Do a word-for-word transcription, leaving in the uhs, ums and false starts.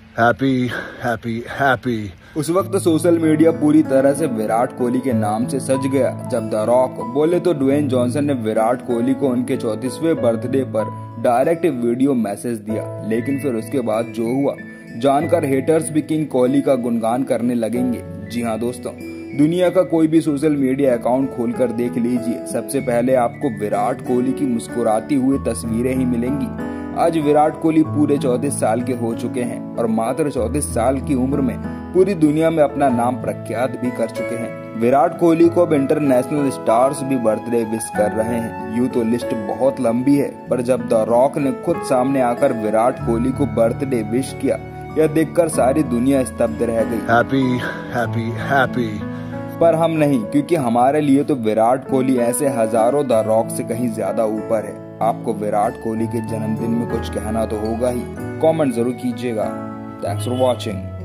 Happy happy happy. उस वक्त social media पूरी तरह से विराट कोहली के नाम से सज गया जब द रॉक बोले तो ड्वेन जॉनसन ने विराट कोहली को उनके चौंतीसवें बर्थडे पर डायरेक्ट वीडियो मैसेज दिया। लेकिन फिर उसके बाद जो हुआ जानकर हेटर्स भी किंग कोहली का गुणगान करने लगेंगे। जी हाँ दोस्तों, दुनिया का कोई भी सोशल मीडिया अकाउंट खोलकर देख लीजिए, सबसे पहले आपको विराट कोहली की मुस्कुराती हुई तस्वीरें ही मिलेंगी। आज विराट कोहली पूरे चौंतीस साल के हो चुके हैं और मात्र चौंतीस साल की उम्र में पूरी दुनिया में अपना नाम प्रख्यात भी कर चुके हैं। विराट कोहली को अब इंटरनेशनल स्टार्स भी बर्थडे विश कर रहे हैं। यूं तो लिस्ट बहुत लंबी है, पर जब द रॉक ने खुद सामने आकर विराट कोहली को बर्थडे विश किया, यह देखकर सारी दुनिया स्तब्ध रह गई। Happy happy happy. पर हम नहीं, क्योंकि हमारे लिए तो विराट कोहली ऐसे हजारों द रॉक से कहीं ज्यादा ऊपर है। आपको विराट कोहली के जन्मदिन में कुछ कहना तो होगा ही, कमेंट जरूर कीजिएगा। Thanks for watching.